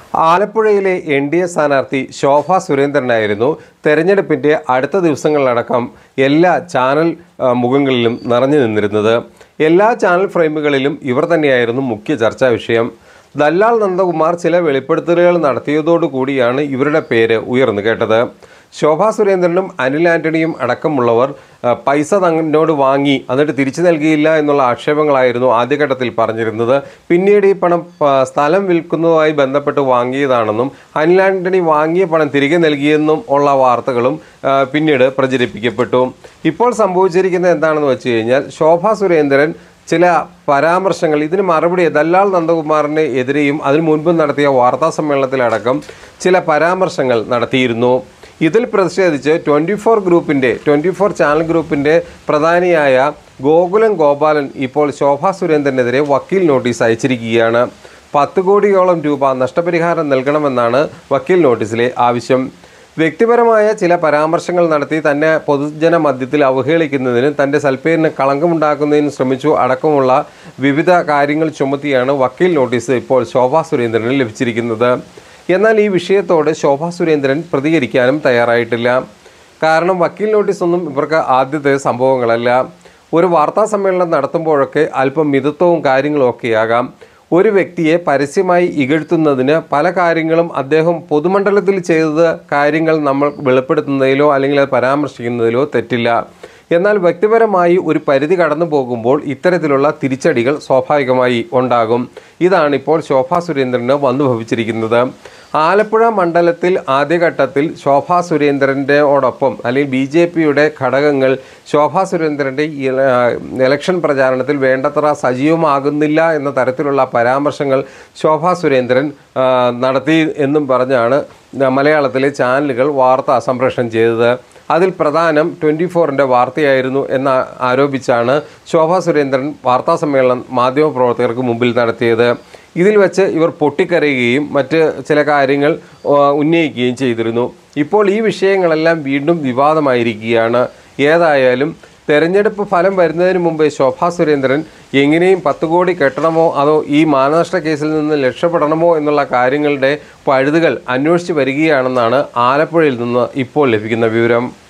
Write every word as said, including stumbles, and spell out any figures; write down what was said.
ആലപ്പുഴയിലെ N D A സ്ഥാനാർത്ഥി ശോഭ സുരേന്ദ്രനായിരുന്നു തെരഞ്ഞെടുപ്പിൻ്റെ അടുത്ത ദിവസങ്ങളിലടക്കം എല്ലാ ചാനൽ മുഖങ്ങളിലും നിറഞ്ഞു നിന്നിരുന്നത്. എല്ലാ ചാനൽ ഫ്രെയിമുകളിലും ഇവർ തന്നെയായിരുന്നു മുഖ്യ ചർച്ചാ വിഷയം. ദല്ലാൽ നന്ദകുമാർ ചില വെളിപ്പെടുത്തലുകൾ നടത്തിയതോടുകൂടിയാണ് ഇവരുടെ പേര് ഉയർന്നു കേട്ടത്. ശോഭ സുരേന്ദ്രനും അനിൽ ആൻ്റണിയും അടക്കമുള്ളവർ പൈസ തന്നോട് വാങ്ങി എന്നിട്ട് തിരിച്ചു നൽകിയില്ല എന്നുള്ള ആക്ഷേപങ്ങളായിരുന്നു ആദ്യഘട്ടത്തിൽ പറഞ്ഞിരുന്നത്. പിന്നീട് ഈ പണം സ്ഥലം വിൽക്കുന്നതുമായി ബന്ധപ്പെട്ട് വാങ്ങിയതാണെന്നും അനിൽ ആൻ്റണി വാങ്ങിയ പണം തിരികെ നൽകിയെന്നും ഉള്ള വാർത്തകളും പിന്നീട് പ്രചരിപ്പിക്കപ്പെട്ടു. ഇപ്പോൾ സംഭവിച്ചിരിക്കുന്നത് എന്താണെന്ന് വെച്ച് കഴിഞ്ഞാൽ ശോഭ സുരേന്ദ്രൻ ചില പരാമർശങ്ങൾ ഇതിന് മറുപടി ദല്ലാൽ നന്ദകുമാറിന് എതിരെയും അതിനു മുൻപ് നടത്തിയ വാർത്താ സമ്മേളനത്തിലടക്കം ചില പരാമർശങ്ങൾ നടത്തിയിരുന്നു. ഇതിൽ പ്രതിഷേധിച്ച് ട്വൻറ്റി ഫോർ ഗ്രൂപ്പിൻ്റെ ട്വൻറ്റി ഫോർ ചാനൽ ഗ്രൂപ്പിൻ്റെ പ്രധാനിയായ ഗോകുലം ഗോപാലൻ ഇപ്പോൾ ശോഭ സുരേന്ദ്രനെതിരെ വക്കീൽ നോട്ടീസ് അയച്ചിരിക്കുകയാണ്. പത്ത് കോടിയോളം രൂപ നഷ്ടപരിഹാരം നൽകണമെന്നാണ് വക്കീൽ നോട്ടീസിലെ ആവശ്യം. വ്യക്തിപരമായ ചില പരാമർശങ്ങൾ നടത്തി തന്നെ പൊതുജന മധ്യത്തിൽ അവഹേളിക്കുന്നതിനും തൻ്റെ സൽപ്പേരിന് കളങ്കമുണ്ടാക്കുന്നതിനും ശ്രമിച്ചു അടക്കമുള്ള വിവിധ കാര്യങ്ങൾ ചുമത്തിയാണ് വക്കീൽ നോട്ടീസ് ഇപ്പോൾ ശോഭ സുരേന്ദ്രന് ലഭിച്ചിരിക്കുന്നത്. എന്നാൽ ഈ വിഷയത്തോട് ശോഭ സുരേന്ദ്രൻ പ്രതികരിക്കാനും തയ്യാറായിട്ടില്ല. കാരണം വക്കീൽ നോട്ടീസൊന്നും ഇവർക്ക് ആദ്യത്തെ സംഭവങ്ങളല്ല. ഒരു വാർത്താ സമ്മേളനം നടത്തുമ്പോഴൊക്കെ അല്പം മിതത്വവും കാര്യങ്ങളും ഒക്കെയാകാം. ഒരു വ്യക്തിയെ പരസ്യമായി ഇകഴ്ത്തുന്നതിന് പല കാര്യങ്ങളും അദ്ദേഹം പൊതുമണ്ഡലത്തിൽ ചെയ്ത കാര്യങ്ങൾ നമ്മൾ വെളിപ്പെടുത്തുന്നതിലോ അല്ലെങ്കിൽ അത് പരാമർശിക്കുന്നതിലോ തെറ്റില്ല. എന്നാൽ വ്യക്തിപരമായി ഒരു പരിധി കടന്നു പോകുമ്പോൾ ഇത്തരത്തിലുള്ള തിരിച്ചടികൾ സ്വാഭാവികമായി ഉണ്ടാകും. ഇതാണിപ്പോൾ ശോഭ സുരേന്ദ്രന് വന്നു ഭവിച്ചിരിക്കുന്നത്. ആലപ്പുഴ മണ്ഡലത്തിൽ ആദ്യഘട്ടത്തിൽ ശോഭ സുരേന്ദ്രൻ്റെയോടൊപ്പം അല്ലെങ്കിൽ ബി ജെ പിയുടെ ഘടകങ്ങൾ ശോഭ സുരേന്ദ്രൻ്റെ ഇലക്ഷൻ പ്രചാരണത്തിൽ വേണ്ടത്ര സജീവമാകുന്നില്ല എന്ന തരത്തിലുള്ള പരാമർശങ്ങൾ ശോഭ സുരേന്ദ്രൻ നടത്തി എന്നും പറഞ്ഞാണ് മലയാളത്തിലെ ചാനലുകൾ വാർത്ത സംപ്രേഷണം ചെയ്തത്. അതിൽ പ്രധാനം ട്വൻറ്റി ഫോറിൻ്റെ വാർത്തയായിരുന്നു എന്ന് ആരോപിച്ചാണ് ശോഭ സുരേന്ദ്രൻ വാർത്താ സമ്മേളനം മാധ്യമപ്രവർത്തകർക്ക് മുമ്പിൽ നടത്തിയത്. ഇതിൽ വെച്ച് ഇവർ പൊട്ടിക്കരയുകയും മറ്റ് ചില കാര്യങ്ങൾ ഉന്നയിക്കുകയും ചെയ്തിരുന്നു. ഇപ്പോൾ ഈ വിഷയങ്ങളെല്ലാം വീണ്ടും വിവാദമായിരിക്കുകയാണ്. ഏതായാലും തെരഞ്ഞെടുപ്പ് ഫലം വരുന്നതിന് മുമ്പേ ശോഭ സുരേന്ദ്രൻ എങ്ങനെയും പത്ത് കോടി കെട്ടണമോ അതോ ഈ മാനനഷ്ട കേസിൽ നിന്ന് രക്ഷപ്പെടണമോ എന്നുള്ള കാര്യങ്ങളുടെ പഴുതുകൾ അന്വേഷിച്ച് വരികയാണെന്നാണ് ആലപ്പുഴയിൽ നിന്ന് ഇപ്പോൾ ലഭിക്കുന്ന വിവരം.